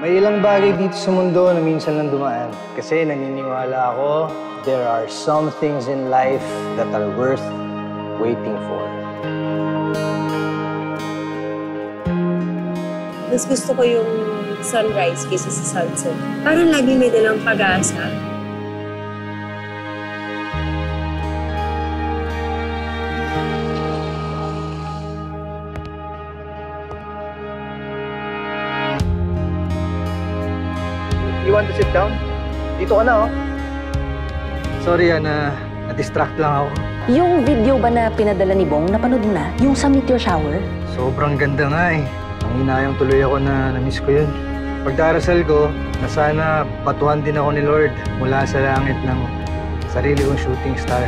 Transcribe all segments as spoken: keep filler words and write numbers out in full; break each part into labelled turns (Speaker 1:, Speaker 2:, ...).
Speaker 1: May ilang bagay dito sa mundo na minsan lang dumaan. Kasi naniniwala ako, there are some things in life that are worth waiting for.
Speaker 2: Mas gusto ko yung sunrise kaysa sa sunset. Parang lagi may dalang pag-asa.
Speaker 1: You want to sit down? Dito ka na, oh. Sorry, Ana. Na-distract lang ako.
Speaker 3: Yung video ba na pinadala ni Bong, napanood mo na? Yung sa meteor shower?
Speaker 1: Sobrang ganda nga eh. Nanginayang tuloy ako na na-miss ko yun. Pagdarasal ko, na sana batuhan din ako ni Lord mula sa langit ng sarili kong shooting star.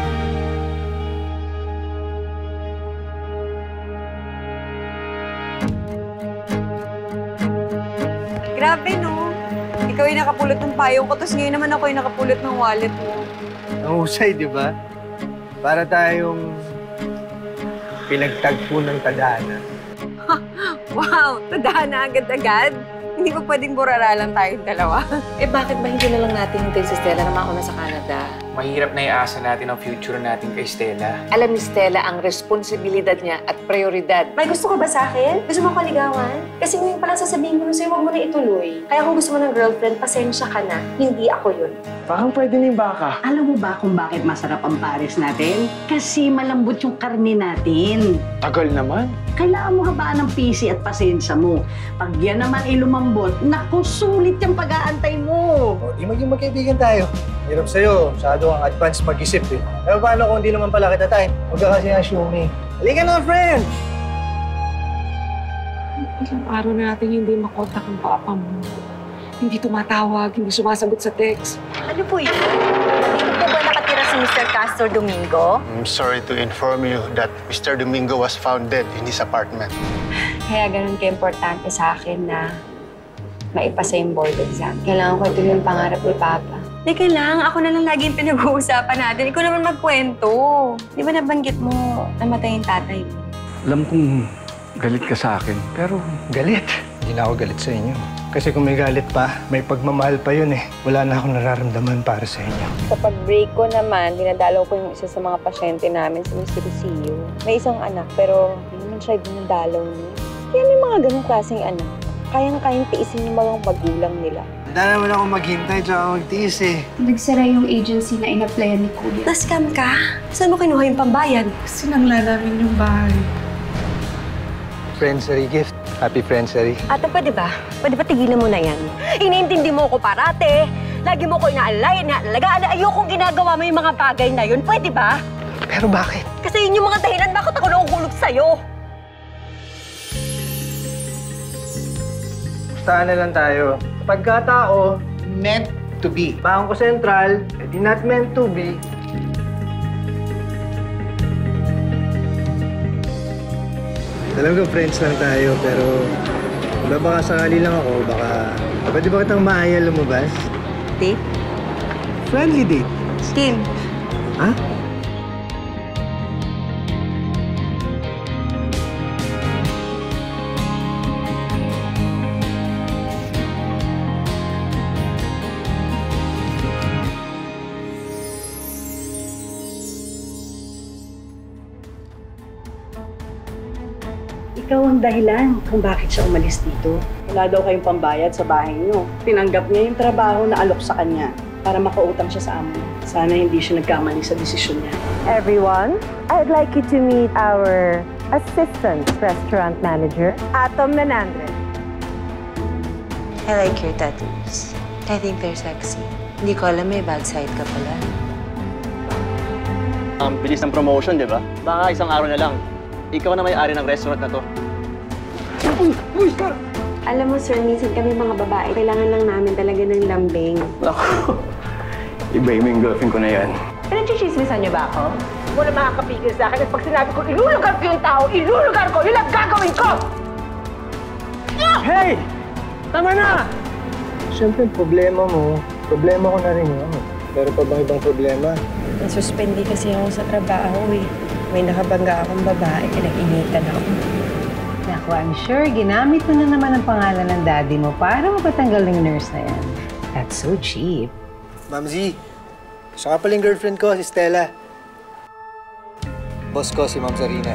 Speaker 2: Grabe, no? Ikaw yung nakapulot ng payong ko, tapos ngayon naman ako yung nakapulot ng wallet mo.
Speaker 1: Ang husay, di ba? Para tayong pinagtagpo ng tadhana.
Speaker 2: Wow! Tadhana agad-agad? Hindi ba pwedeng burara lang tayong dalawa?
Speaker 3: Eh bakit ba hindi na lang natin hintayin si Stella na ako na sa Canada?
Speaker 4: Mahirap na iasa natin ang future natin kay Stella.
Speaker 3: Alam ni Stella ang responsibilidad niya at prioridad.
Speaker 2: May gusto ko ba sa akin? Gusto mo ko ligawan? Kasi ngayon palang sasabihin ko na sa'yo, huwag mo na ituloy. Kaya kung gusto mo ng girlfriend, pasensya ka na. Hindi ako yun.
Speaker 1: Parang pwede na yung baka.
Speaker 5: Alam mo ba kung bakit masarap ang pares natin? Kasi malambot yung karne natin.
Speaker 1: Tagal naman.
Speaker 5: Kailangan mo habaan ng pisi at pasensya mo. Pag yan naman ay lumambot, naku, sulit yung pag-aantay mo.
Speaker 1: O, di maging magkaibigan tayo. Hirap sa'yo, masyado ang advance mag-isip eh. Pero paano kung di naman pala kita time? Huwag ka kasi na-assuming. Halika na, friend!
Speaker 6: Ilang araw na natin hindi makontak ang papa mo. Hindi tumatawag, hindi sumasagot sa text.
Speaker 2: Ano po yun? Dito po ba nakatira si Mister Castro Domingo?
Speaker 7: I'm sorry to inform you that Mister Domingo was found dead in his apartment.
Speaker 2: Kaya ganun ka-importante sa akin na maipasa yung board exam. Kailangan ko ito yung pangarap ni Papa. Teka lang, ako na lang lagi yung pinag-uusapan natin. Ikaw naman magkwento. Di ba nabanggit mo namatay yung tatay mo?
Speaker 8: Alam kong galit ka sa akin, pero...
Speaker 1: Galit? Hindi na ako galit sa inyo. Kasi kung may galit pa, may pagmamahal pa yun eh. Wala na akong nararamdaman para sa inyo.
Speaker 2: Sa pag-break ko naman, dinadalaw ko yung isa sa mga pasyente namin, si Mister Lucio. May isang anak, pero hindi naman siya dinadalaw niya. Kaya may mga ganong klaseng anak. Kayang-kayang tiisin yung mga magulang nila.
Speaker 1: Handa naman ako maghintay tsaka magtiis eh.
Speaker 9: Nagsara yung agency na in-applyan ni Kuya.
Speaker 2: Na-scam ka? Saan mo kinuha yung pambayad?
Speaker 6: Sinangla namin yung bahay.
Speaker 1: Friendsary gift. Happy Friendsary.
Speaker 2: Ate, pwede ba? Pwede ba tigilan mo na yan? Iniintindi mo ko parate. Lagi mo ko inaalay, inaalagaan. Ayokong ginagawa mo yung mga bagay na yun. Pwede ba?
Speaker 1: Pero bakit?
Speaker 2: Kasi yun yung mga dahilan bakit ako nakukulog sa'yo.
Speaker 1: Pustahan na lang tayo. Pagkatao, meant to be. Bangko Sentral, edi not meant to be. Alam ko, friends lang tayo, pero diba baka sakali lang ako, baka... Pwede ba kitang maaya lumabas?
Speaker 2: Date?
Speaker 1: Friendly date.
Speaker 2: Kim.
Speaker 1: Ha?
Speaker 5: Ikaw ang dahilan kung bakit siya umalis dito. Wala daw kayong pambayad sa bahay niyo. Tinanggap niya yung trabaho na alok sa kanya para makautang siya sa amo. Sana hindi siya nagkamali sa desisyon niya.
Speaker 10: Everyone, I'd like you to meet our assistant restaurant manager, Atom Menandez.
Speaker 11: I like your tattoos. I think they're sexy. Hindi ko alam may bad side ka pala.
Speaker 12: Ang bilis ng promotion, di ba? Baka isang araw na lang. Ikaw na may-ari ng restaurant na to.
Speaker 2: Uy! Uy! Alam mo, sir, minsan kami mga babae, kailangan lang namin talaga ng lambing.
Speaker 12: Ako, iba-iba yung girlfriend ko na yan.
Speaker 10: Pinag-chismisan niyo ba ako? Wala makakapigil sa akin at pag sinabi ko, ilulugar ko yung tao, ilulugar ko, yun ang gagawin ko!
Speaker 1: Hey! Tama na! Siyempre, problema mo, problema ko na rin yun. Pero pa bang ibang problema?
Speaker 2: Nasuspindi kasi ako sa trabaho eh. May nakabangga akong babae, pinag-initan ako.
Speaker 10: Naku,
Speaker 13: Naku, I'm sure ginamit mo na naman ang pangalan ng daddy mo para mapatanggal ng nurse na yan. That's so cheap.
Speaker 1: Ma'am Z, siya nga pala yung girlfriend ko, si Stella. Boss ko, si Ma'am Zarina.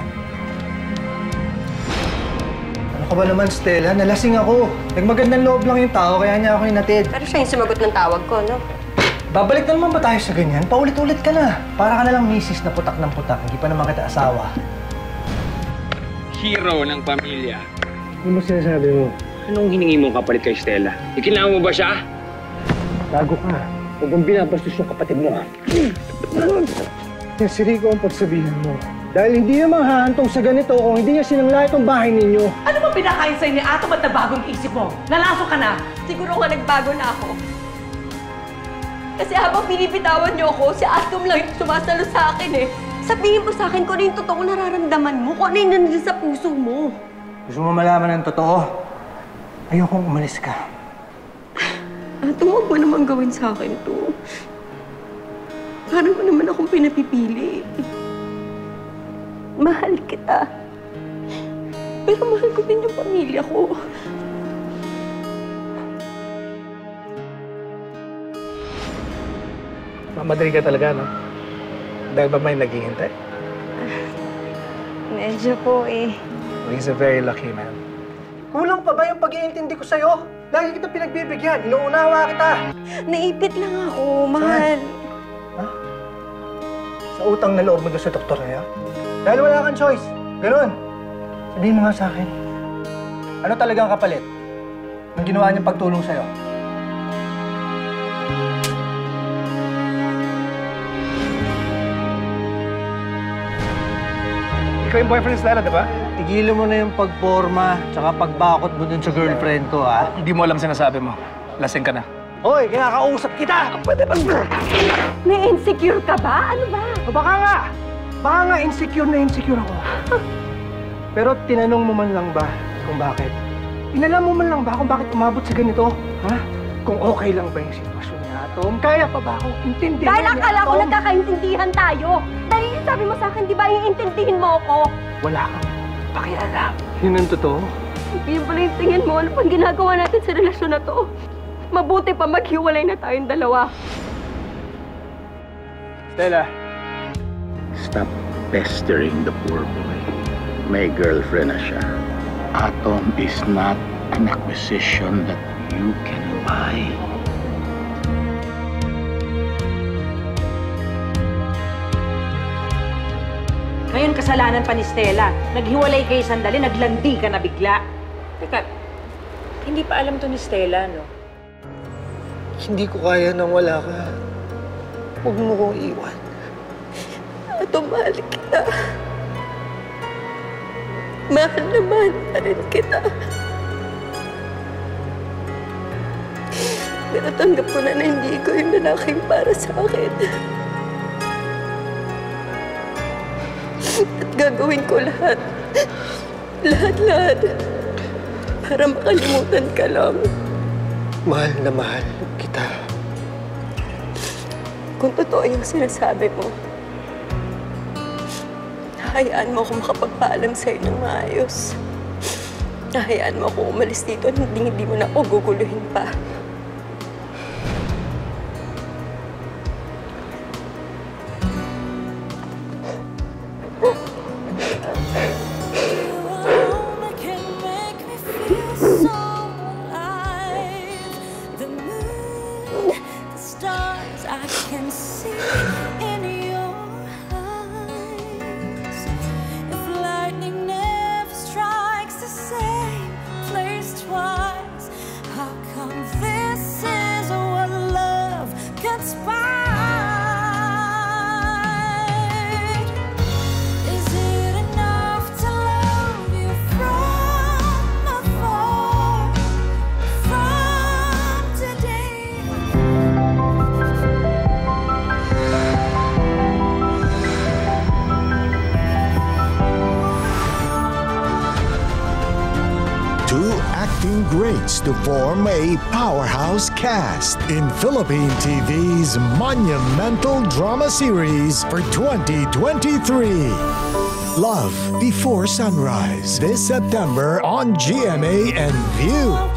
Speaker 1: Ano ka ba naman, Stella? Nalasing ako. Nagmagandang loob lang yung tao, kaya niya ako hinatid.
Speaker 2: Pero siya yung sumagot ng tawag ko, no?
Speaker 1: Babalik na naman ba tayo sa ganyan? Paulit-ulit ka na. Para ka na lang misis na putak ng putak. Hindi pa naman kita asawa.
Speaker 4: Hero ng pamilya.
Speaker 1: Ano mo sinasabi mo?
Speaker 4: Anong hiningi mong kapalit kay Stella? Ikinama mo ba siya?
Speaker 1: Tago ka. Huwag mong binabastos yung kapatid mo, ha? Yan si Rico ang pagsabihan mo. Dahil hindi naman hahantong sa ganito kung hindi niya sinangla itong bahay ninyo.
Speaker 5: Ano ba pinakain sa'yo ni Atom at nabagong isip mo? Nalaso ka na?
Speaker 2: Siguro nga nagbago na ako. Kasi habang pinipitawan niyo ako, si Atom lang yung sumasalo sa akin eh. Sabihin mo sa akin kung ano yung totoo nararamdaman mo, kung ano yung nandiyan sa puso mo.
Speaker 1: Gusto mo malaman ng totoo? Ayokong umalis ka.
Speaker 2: Atom, huwag mo naman gawin sa akin to. Parang mo naman akong pinapipili. Mahal kita. Pero mahal ko din yung pamilya ko.
Speaker 14: Mamadali ka talaga, no? Dahil ba may naghihintay?
Speaker 2: Medyo po eh.
Speaker 14: He's a very lucky man.
Speaker 1: Kulang pa ba yung pag-iintindi ko sa'yo? Lagi kita pinagbibigyan. Inuunawa kita.
Speaker 2: Naipit lang ako, mahal.
Speaker 1: Ha? Sa utang na loob mo doon sa doktor na yan? Dahil wala kang choice. Ganun. Sabihin mo nga sa akin. Ano talagang kapalit ng ginawa niyang pagtulong sa'yo?
Speaker 14: Ikaw yung boyfriend ni Stella, di ba?
Speaker 1: Tigilan mo na yung pagporma tsaka pagbakot mo dun sa girlfriend ko, ha?
Speaker 14: Hindi mo alam sinasabi mo. Lasing ka na.
Speaker 1: Hoy, kinakausap kita! Pwede ba?
Speaker 2: Na-insecure ka ba? Ano ba?
Speaker 1: O baka nga! Baka nga insecure na insecure ako. Pero tinanong mo man lang ba kung bakit? Inalam mo man lang ba kung bakit umabot sa ganito? Ha? Kung okay lang ba yung sitwasyon ni Atom? Kaya pa ba akong intindihan
Speaker 2: Dahil
Speaker 1: ni
Speaker 2: akala ko
Speaker 1: Atom?
Speaker 2: nagkakaintindihan tayo. Dahil yung sabi mo sa akin, di ba iintindihin mo ako?
Speaker 1: Wala kang pakialam. Yun ang totoo?
Speaker 2: Yun pala yung tingin mo. Ano pang ginagawa natin sa relasyon na to? Mabuti pa maghiwalay na tayong dalawa.
Speaker 1: Stella.
Speaker 15: Stop pestering the poor boy. May girlfriend na siya. Atom is not an acquisition that you can buy.
Speaker 5: Ngayon kasalanan pa ni Stella. Naghiwalay kayo sandali, naglandi ka na bigla.
Speaker 11: Teka, hindi pa alam to ni Stella, no?
Speaker 1: Hindi ko kaya nang wala ka. Huwag mo kong iwan.
Speaker 2: Ato, mahal kita. Mahal na mahal pa rin kita. Pero tanggap ko na na hindi ko yung lalaking para sa akin. At gagawin ko lahat. Lahat-lahat. Para makalimutan ka lang.
Speaker 1: Mahal na mahal kita.
Speaker 2: Kung totoo yung sinasabi mo, hayaan mo akong makapagpaalam sa'yo ng maayos. Hayaan mo akong umalis dito at hindi, hindi mo na ako guguluhin pa.
Speaker 16: Greats to form a powerhouse cast in Philippine T V's monumental drama series for twenty twenty-three. Love Before Sunrise this September on G M A and View.